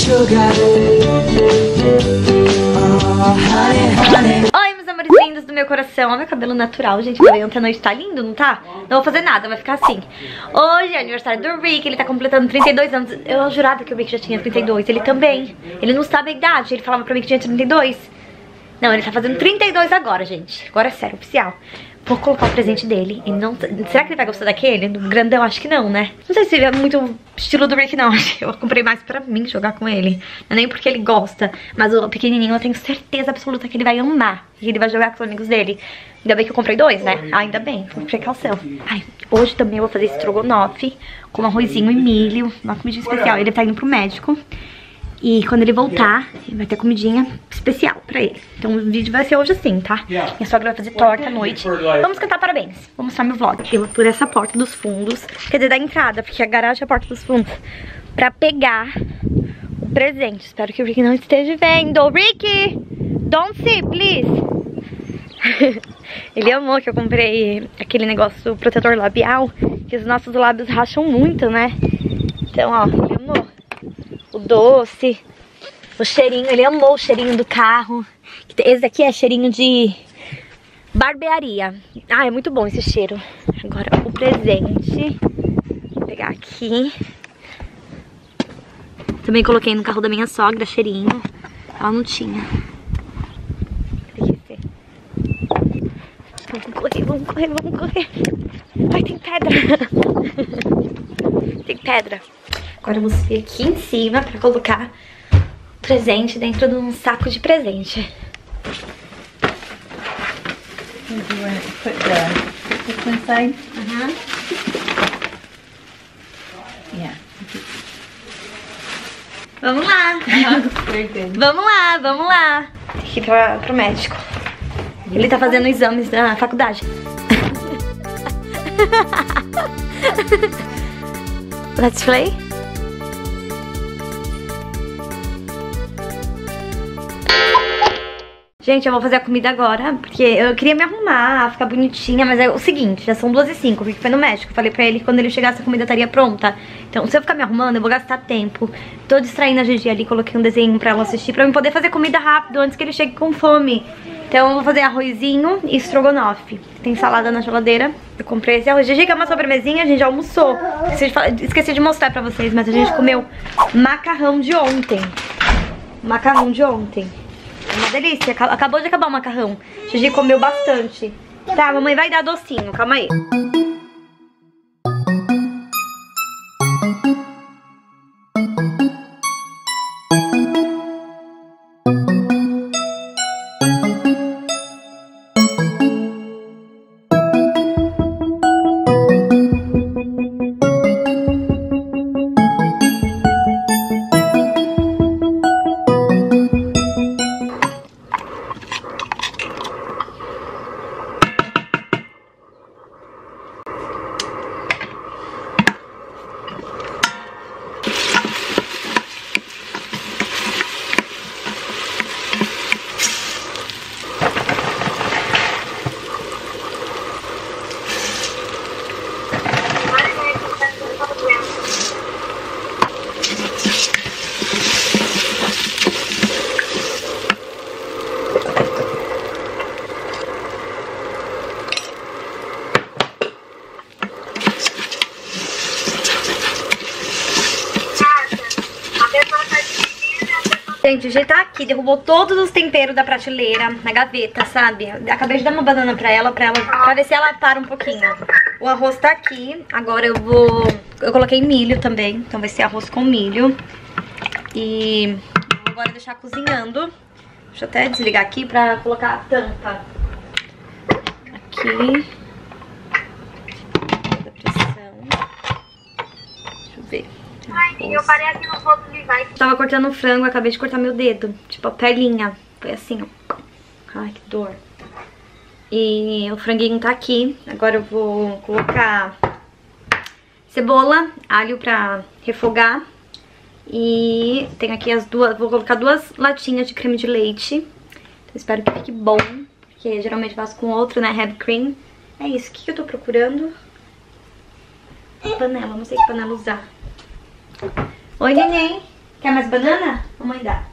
Oi, meus amores lindos do meu coração. Olha meu cabelo natural, gente. Meu ontem à noite tá lindo, não tá? Não vou fazer nada, vai ficar assim. Hoje é aniversário do Rick, ele tá completando 32 anos. Eu jurava que o Rick já tinha 32, ele também. Ele não sabe a idade, ele falava pra mim que tinha 32. Não, ele tá fazendo 32 agora, gente. Agora é sério, oficial. Vou colocar o presente dele. E não... Será que ele vai gostar daquele? Do grandão? Acho que não, né? Não sei se é muito estilo do Rick, não. Eu comprei mais pra mim jogar com ele. Não é nem porque ele gosta. Mas o pequenininho eu tenho certeza absoluta que ele vai amar. E ele vai jogar com os amigos dele. Ainda bem que eu comprei dois, né? Ah, ainda bem. Por precaução. Ai, hoje também eu vou fazer estrogonofe com arrozinho e milho. Uma comidinha especial. Ele tá indo pro médico. E quando ele voltar, ele vai ter comidinha especial pra ele. Então o vídeo vai ser hoje assim, tá? Minha sogra vai fazer torta à noite. Vamos cantar parabéns. Vou mostrar meu vlog. Eu vou por essa porta dos fundos. Quer dizer, da entrada, porque a garagem é a porta dos fundos. Pra pegar o presente. Espero que o Rick não esteja vendo. Rick! Don't see, please! Ele amou que eu comprei aquele negócio protetor labial. Que os nossos lábios racham muito, né? Então, ó, ele amou. O doce, o cheirinho, ele amou o cheirinho do carro. Esse daqui é cheirinho de barbearia. Ah, é muito bom esse cheiro. Agora o presente. Vou pegar aqui. Também coloquei no carro da minha sogra, cheirinho. Ela não tinha. Vamos correr, vamos correr, vamos correr. Ai, tem pedra. Tem pedra. Agora eu vou subir aqui em cima pra colocar o presente dentro de um saco de presente. Vamos lá. Vamos lá, vamos lá. Aqui pro médico. Ele tá fazendo exames da faculdade. Let's play? Gente, eu vou fazer a comida agora, porque eu queria me arrumar, ficar bonitinha, mas é o seguinte, já são 2h05, o Rick foi no médico, falei pra ele que quando ele chegasse a comida estaria pronta. Então, se eu ficar me arrumando, eu vou gastar tempo. Tô distraindo a Gigi ali, coloquei um desenho pra ela assistir, pra eu poder fazer comida rápido antes que ele chegue com fome. Então, eu vou fazer arrozinho e estrogonofe. Tem salada na geladeira, eu comprei esse arroz. Gigi, que é uma sobremesinha, a gente já almoçou. Esqueci de mostrar pra vocês, mas a gente comeu macarrão de ontem. Macarrão de ontem. Uma delícia, acabou de acabar o macarrão. Gigi comeu bastante. Tá, mamãe vai dar docinho, calma aí. Gente, o G tá aqui, derrubou todos os temperos da prateleira na gaveta, sabe? Acabei de dar uma banana pra ver se ela para um pouquinho. O arroz tá aqui, agora eu coloquei milho também, então vai ser arroz com milho. E vou agora deixar cozinhando. Deixa eu até desligar aqui pra colocar a tampa. Aqui. Deixa eu ver. Ai, eu parei aqui no fogo de vai. Tava cortando frango, acabei de cortar meu dedo. Tipo, a pelinha. Foi assim, ó. Ai, que dor. E o franguinho tá aqui. Agora eu vou colocar cebola, alho pra refogar. E tem aqui as duas... Vou colocar 2 latinhas de creme de leite. Então espero que fique bom. Porque geralmente faço com outro, né? Heavy cream. É isso. O que eu tô procurando? Panela. Não sei que panela usar. Oi, neném. Quer mais banana? Mamãe dá.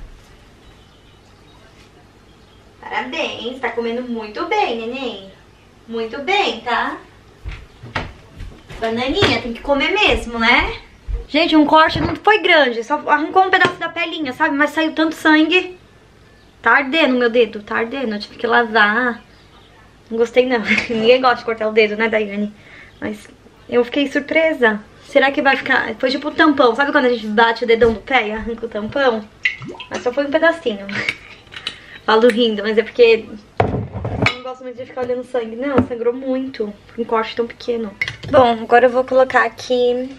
Parabéns, tá comendo muito bem, neném. Muito bem, tá? Bananinha, tem que comer mesmo, né? Gente, um corte não foi grande, só arrancou um pedaço da pelinha, sabe? Mas saiu tanto sangue. Tá ardendo meu dedo, tá ardendo. Eu tive que lavar. Não gostei não. Ninguém gosta de cortar o dedo, né, Daiane? Mas eu fiquei surpresa. Será que vai ficar... Foi tipo um tampão. Sabe quando a gente bate o dedão do pé e arranca o tampão? Mas só foi um pedacinho. Falo rindo, mas é porque... eu não gosto muito de ficar olhando sangue. Não, sangrou muito. Um corte tão pequeno. Bom, agora eu vou colocar aqui...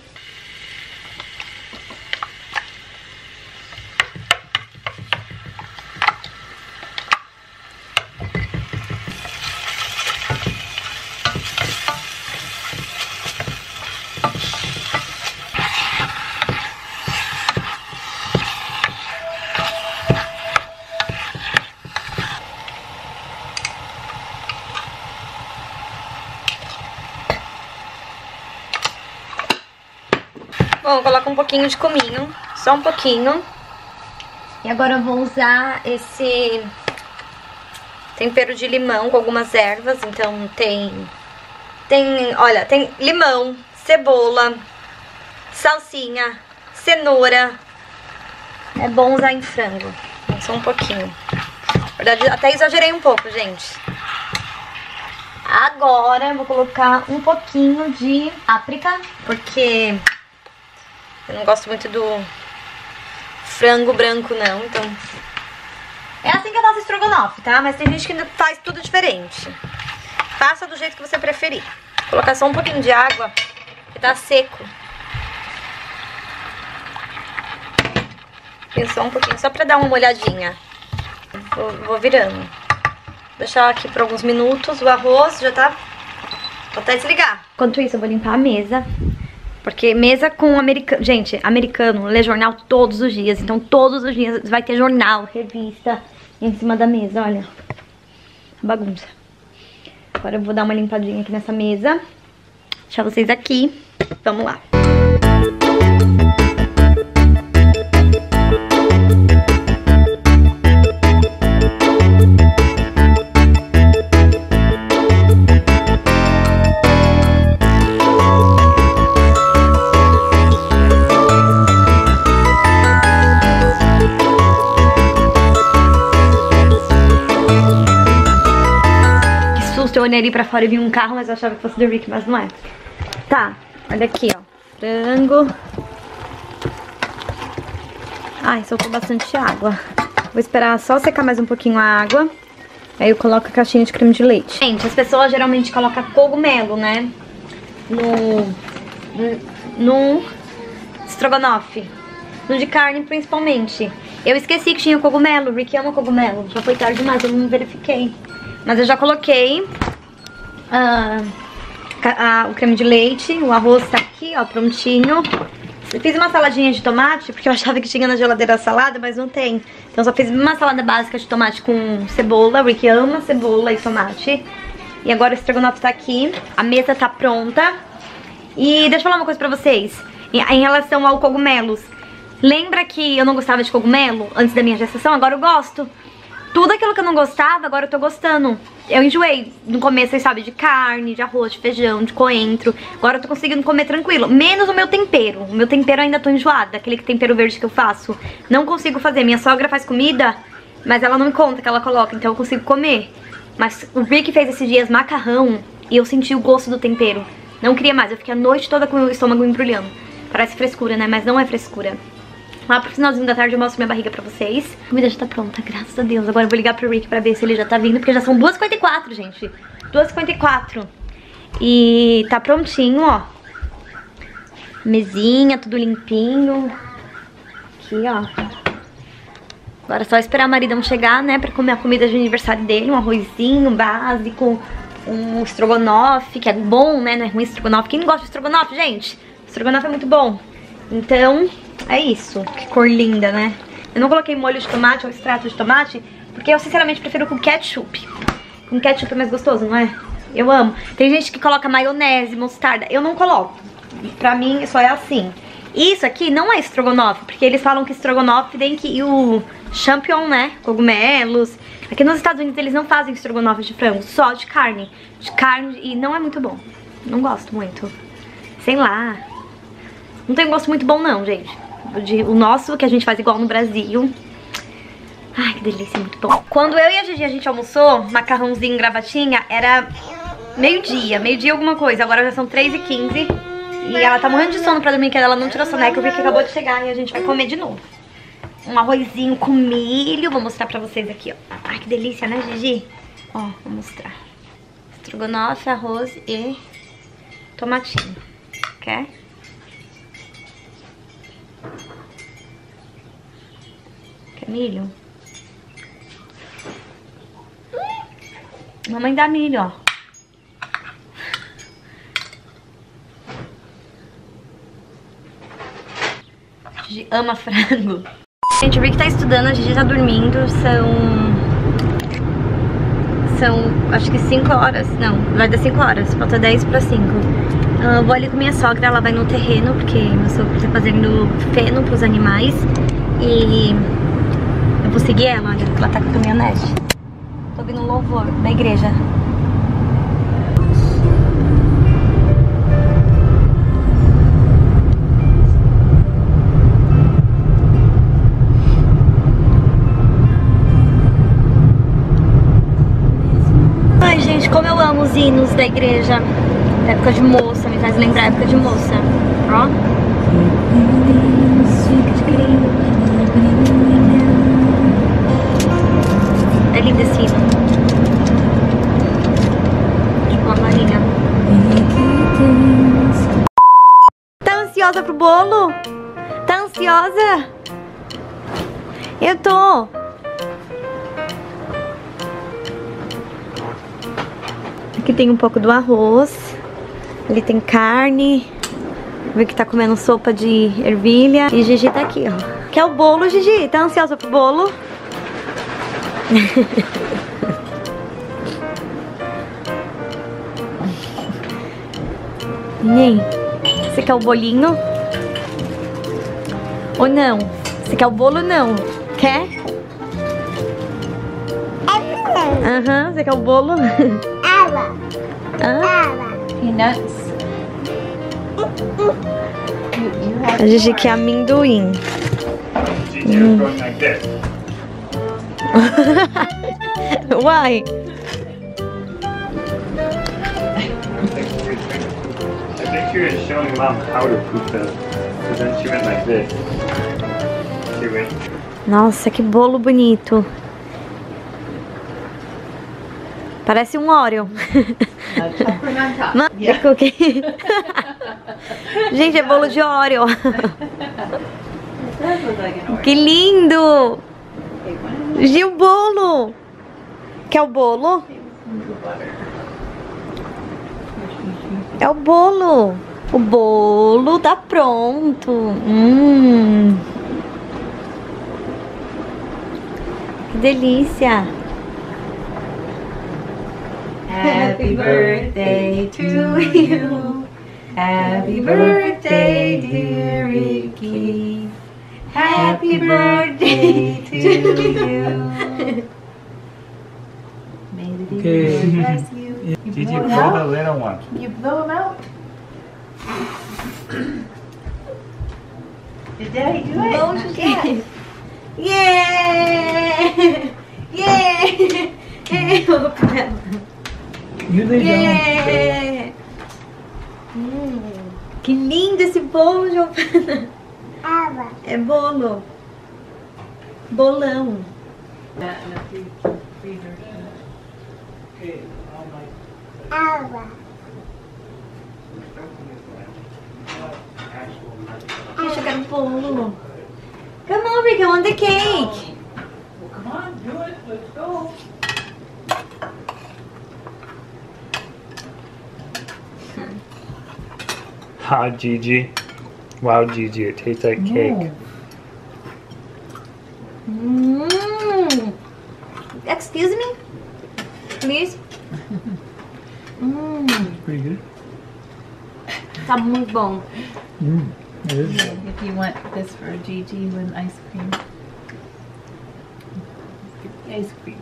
Bom, coloca um pouquinho de cominho, só um pouquinho. E agora eu vou usar esse tempero de limão com algumas ervas. Então olha, tem limão, cebola, salsinha, cenoura. É bom usar em frango, só um pouquinho. Na verdade, até exagerei um pouco, gente. Agora eu vou colocar um pouquinho de páprica, porque... eu não gosto muito do frango branco, não, então... é assim que eu faço estrogonofe, tá? Mas tem gente que faz tudo diferente. Faça do jeito que você preferir. Vou colocar só um pouquinho de água, que tá seco. E só um pouquinho, só pra dar uma molhadinha. Vou virando. Vou deixar aqui por alguns minutos, o arroz já tá... vou até desligar. Enquanto isso, eu vou limpar a mesa. Porque mesa com americano... gente, americano lê jornal todos os dias. Então todos os dias vai ter jornal, revista em cima da mesa, olha. Bagunça. Agora eu vou dar uma limpadinha aqui nessa mesa. Deixar vocês aqui. Vamos lá. Eu olhei ali pra fora e vi um carro, mas eu achava que fosse do Rick, mas não é. Tá, olha aqui, ó. Frango. Ai, soltou bastante água. Vou esperar só secar mais um pouquinho a água. Aí eu coloco a caixinha de creme de leite. Gente, as pessoas geralmente colocam cogumelo, né? No estrogonofe. No de carne, principalmente. Eu esqueci que tinha cogumelo. O Rick ama cogumelo. Já foi tarde demais, eu não verifiquei. Mas eu já coloquei o creme de leite, o arroz tá aqui, ó, prontinho. Eu fiz uma saladinha de tomate, porque eu achava que tinha na geladeira a salada, mas não tem. Então só fiz uma salada básica de tomate com cebola, o Rick ama cebola e tomate. E agora o estrogonofe tá aqui, a mesa tá pronta. E deixa eu falar uma coisa pra vocês, em relação ao cogumelos. Lembra que eu não gostava de cogumelo antes da minha gestação? Agora eu gosto. Tudo aquilo que eu não gostava, agora eu tô gostando. Eu enjoei no começo, vocês sabem, de carne, de arroz, de feijão, de coentro. Agora eu tô conseguindo comer tranquilo. Menos o meu tempero. O meu tempero eu ainda tô enjoada. Aquele tempero verde que eu faço. Não consigo fazer. Minha sogra faz comida, mas ela não me conta que ela coloca, então eu consigo comer. Mas o Rick fez esses dias macarrão e eu senti o gosto do tempero. Não queria mais. Eu fiquei a noite toda com o estômago embrulhando. Parece frescura, né? Mas não é frescura. Lá pro finalzinho da tarde eu mostro minha barriga pra vocês. A comida já tá pronta, graças a Deus. Agora eu vou ligar pro Rick pra ver se ele já tá vindo, porque já são 2h54, gente. 2h54. E tá prontinho, ó. Mesinha, tudo limpinho. Aqui, ó. Agora é só esperar o maridão chegar, né, pra comer a comida de aniversário dele. Um arrozinho básico, um estrogonofe, que é bom, né, não é ruim estrogonofe. Quem não gosta de estrogonofe, gente? Estrogonofe é muito bom. Então... é isso, que cor linda, né? Eu não coloquei molho de tomate ou extrato de tomate, porque eu sinceramente prefiro com ketchup. Com ketchup é mais gostoso, não é? Eu amo. Tem gente que coloca maionese, mostarda. Eu não coloco. Pra mim só é assim. Isso aqui não é estrogonofe, porque eles falam que estrogonofe tem que ir o champignon, né? Cogumelos. Aqui nos Estados Unidos eles não fazem estrogonofe de frango, só de carne. De carne, e não é muito bom. Não gosto muito. Sei lá. Não tem gosto muito bom não, gente. O nosso, que a gente faz igual no Brasil. Ai, que delícia, muito bom. Quando eu e a Gigi, a gente almoçou, macarrãozinho, gravatinha, era meio-dia alguma coisa. Agora já são 3h15 e ela tá morrendo de sono pra dormir, que ela não tirou soneca, porque acabou de chegar e a gente vai comer de novo. Um arrozinho com milho, vou mostrar pra vocês aqui, ó. Ai, que delícia, né, Gigi? Ó, vou mostrar. Estrogonofe, arroz e tomatinho. Quer? Quer milho? Mamãe dá milho, ó. A Gigi ama frango. Gente, o Rick tá estudando, a Gigi tá dormindo. São acho que 5 horas. Não, vai dar 5 horas. Falta 10 para 5. Vou ali com minha sogra, ela vai no terreno, porque meu sogro tá fazendo feno pros animais. E eu vou seguir ela, olha, ela tá com a caminhonete. Tô ouvindo um louvor da igreja. Ai, gente, como eu amo os hinos da igreja. Da época de moça, me faz lembrar a época de moça. Ó. É lindo esse hino. Tipo uma marinha. Tá ansiosa pro bolo? Tá ansiosa? Eu tô. Aqui tem um pouco do arroz. Ali tem carne. Vê que tá comendo sopa de ervilha. E Gigi tá aqui, ó. Quer o bolo, Gigi? Tá ansiosa pro bolo? Nem. Você quer o bolinho? Ou não? Você quer o bolo ou não? Quer? Aham, você quer o bolo? Peanuts. A Gigi quer amendoim. Why? I think she was showing Mom how to cook them. So then she went like this. She went. Nossa, que bolo bonito. Parece um Oreo. Cookie. Gente, é bolo de Oreo. Que lindo! Gil, bolo! Quer o bolo? É o bolo. O bolo tá pronto. Que delícia. Happy birthday to you. Happy birthday, dear Ricky. Happy birthday to you. May the dear bless you. Did you blow the little one? Can you blow them out? Did Daddy do it? Bom, Gigi. Yeah! Yeah! You lay Yeah! Que lindo esse bolo, Giovana. É bolo. Bolão. That in a freezer. Deixa eu quero bolo. Come on, Rick, I want the cake. Well, come on, do it. Let's go. Ah, Gigi. Wow, Gigi, it tastes like cake. Excuse me? Please? Pretty good. Tá muito bom. If you want this for Gigi with ice cream. Get the ice cream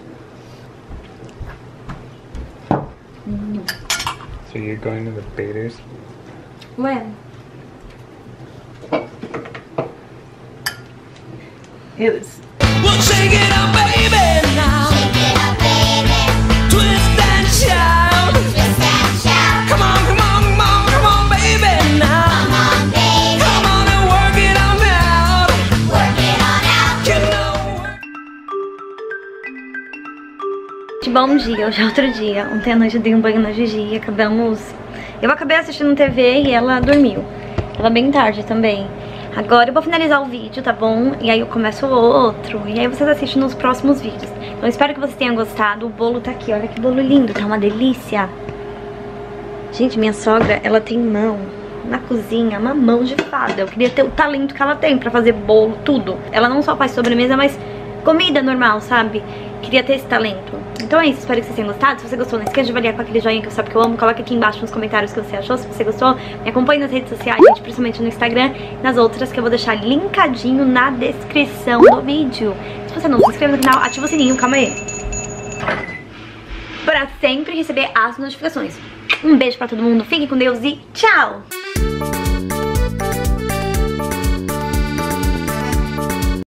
out. So you're going to the Baders? When? It was. Well, shake it up, baby, now. Twist and shout. Come on, come on, come on, come on, baby, now. Come on and work it on out. You know. Bom dia, hoje é outro dia. Ontem à noite eu dei um banho na Gigi e acabamos... Eu acabei assistindo TV e ela dormiu. Tava bem tarde também. Agora eu vou finalizar o vídeo, tá bom? E aí eu começo o outro. E aí vocês assistem nos próximos vídeos. Então eu espero que vocês tenham gostado. O bolo tá aqui, olha que bolo lindo, tá uma delícia. Gente, minha sogra, ela tem mão na cozinha, uma mão de fada. Eu queria ter o talento que ela tem pra fazer bolo, tudo. Ela não só faz sobremesa, mas comida normal, sabe? Queria ter esse talento. Então é isso, espero que vocês tenham gostado. Se você gostou, não esqueça de avaliar com aquele joinha que eu sabe que eu amo. Coloca aqui embaixo nos comentários o que você achou. Se você gostou, me acompanhe nas redes sociais, gente, principalmente no Instagram e nas outras que eu vou deixar linkadinho na descrição do vídeo. Se você não se inscreve no canal, ativa o sininho, calma aí, pra sempre receber as notificações. Um beijo pra todo mundo, fiquem com Deus e tchau!